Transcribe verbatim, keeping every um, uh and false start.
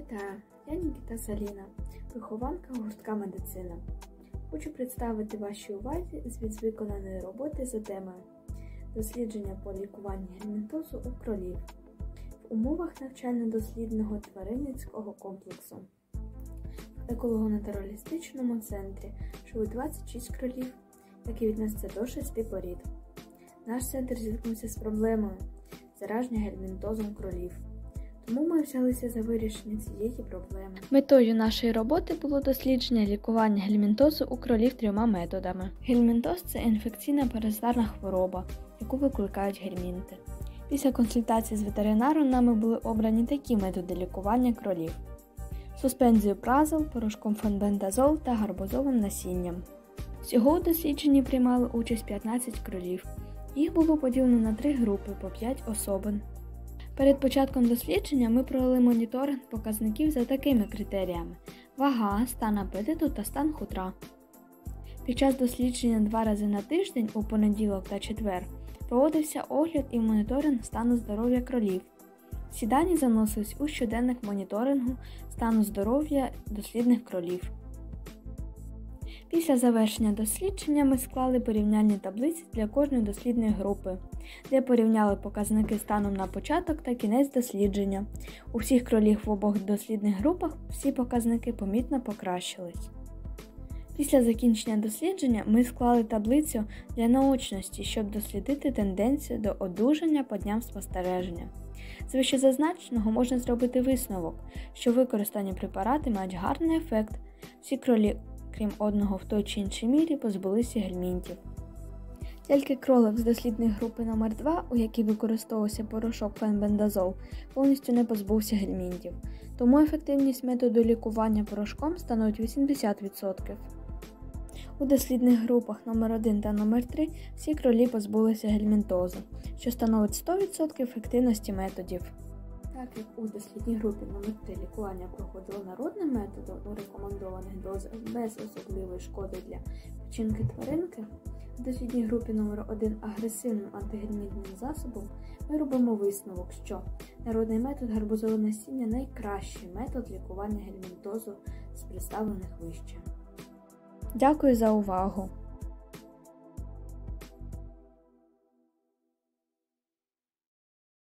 Вітаю! Я Нікіта Саліна, вихованка гуртка медицина. Хочу представити вашій увазі звіт з виконаної роботи за темою дослідження по лікуванню гельмінтозу у кролів в умовах навчально-дослідного тваринницького комплексу. В еколого-натуралістичному центрі живуть двадцять шість кролів, які відносяться до шести порід. Наш центр зіткнувся з проблемою зараження гельмінтозом кролів. Тому ми взялися за вирішення цієї проблеми. Метою нашої роботи було дослідження лікування гельмінтозу у кролів трьома методами. Гельмінтоз – це інфекційна паразитарна хвороба, яку викликають гельмінти. Після консультації з ветеринаром нами були обрані такі методи лікування кролів: суспензію празол, порошком фенбендазол та гарбузовим насінням. Всього у дослідженні приймали участь п'ятнадцять кролів. Їх було поділено на три групи по п'ять особин. Перед початком дослідження ми провели моніторинг показників за такими критеріями: вага, стан апетиту та стан хутра. Під час дослідження два рази на тиждень, у понеділок та четвер, проводився огляд і моніторинг стану здоров'я кролів. Ці дані заносились у щоденник моніторингу стану здоров'я дослідних кролів. Після завершення дослідження ми склали порівняльні таблиці для кожної дослідної групи, де порівняли показники станом на початок та кінець дослідження. У всіх кролів в обох дослідних групах всі показники помітно покращились. Після закінчення дослідження ми склали таблицю для наочності, щоб дослідити тенденцію до одужання по дням спостереження. З вищезазначеного можна зробити висновок, що використані препарати мають гарний ефект. Всі кролі, крім одного, в той чи іншій мірі позбулися гельмінтів. Тільки кролик з дослідної групи номер два, у якій використовувався порошок фенбендазол, повністю не позбувся гельмінтів, тому ефективність методу лікування порошком становить вісімдесят відсотків. У дослідних групах номер один та номер три всі кролі позбулися гельмінтозу, що становить сто відсотків ефективності методів. Так як у дослідній групі номер три лікування проходило народним методом у рекомендованих дозах без особливої шкоди для печінки тваринки, в дослідній групі номер один агресивним антигельмінтним засобом ми робимо висновок, що народний метод гарбузове насіння – найкращий метод лікування гельмінтозу з представлених вище. Дякую за увагу!